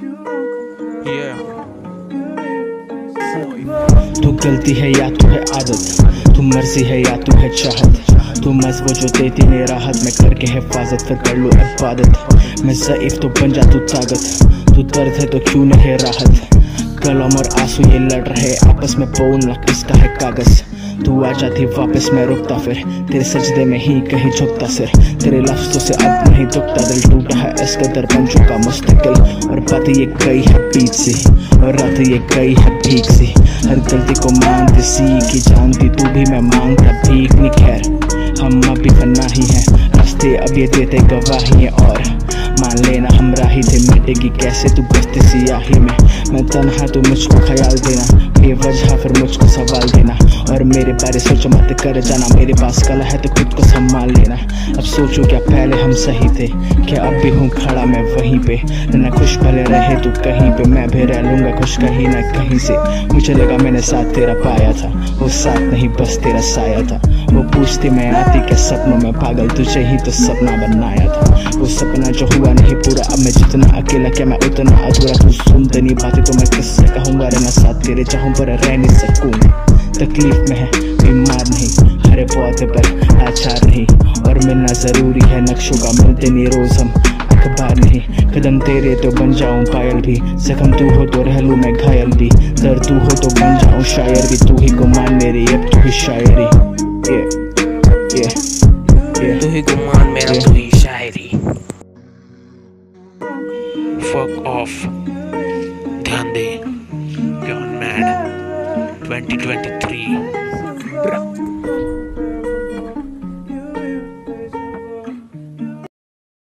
तू गलती है या तू है आदत, तू मर्जी है या तू है चाहत, तू मज़्ब जो देती ने राहत में करके हिफाजत फिर कर लो इबादत। मैं ज़ईफ़ तो बन जा तू ताकत, तू दर्द है तो क्यों नहीं राहत। कलम और आंसू ये लड़ रहे आपस में, बोलना किसका है कागज। तू आ जाती वापस मैं रुकता, फिर तेरे सजदे में ही कहीं झुकता सिर। तेरे लफ्ज़ों से अब नहीं दुखता, दिल टूटा है इस कदर बन चुका मुस्तकिल। और बात ये गई है बीच सी और रात ये गई है भीख सी। हर गलती को मानती सीखी जानती तू भी, मैं मांगता भीख नहीं। खैर हम अभी फना ही हैं, रास्ते अब ये देते गवाही हैं। और मान लेना हम राही थे, मिटेगी कैसे तू बस्ती सियाही में। मैं तन्हा तो मुझको ख्याल देना, बेवजह फिर मुझको सवाल देना। और मेरे बारे सोच मत कर जाना, मेरे पास कला है तो खुद को संभाल लेना। अब सोचो क्या पहले हम सही थे, क्या अब भी हूँ खड़ा मैं वहीं पे। न खुश भले रहे तू कहीं पे, मैं भी रह लूंगा खुश कहीं न कहीं से। मुझे लगा मैंने साथ तेरा पाया था, वो साथ नहीं बस तेरा साया था। वो पूछती मैं आती क्या सपनों में, पागल तुझे ही तो सपना बनाया था। वो सपना जो हुआ नहीं पूरा, अब मैं जितना अकेला क्या मैं उतना अधूरा। तू सुनते नहीं बातें तो मैं किससे कहूँगा, रहना साथ तेरे चाहूँ पर रह नहीं सकूँगा। तकलीफ में है बीमार नहीं, हरे पौधे पर लाचार नहीं। और मिलना जरूरी है नक्शों का, मिलते नहीं रोज हम अखबार नहीं। कदम तेरे तो बन जाऊं पायल भी, जख्म तू हो तो रह लूं मैं घायल भी। दर्द तू हो तो बन जाऊं शायर भी, तू ही गुमान मेरी अब तू ही शायरी। तू ही गुमान मेरा तू ही शायरी। फक ऑफ, ध्यान दे, Beyond Mad 2023।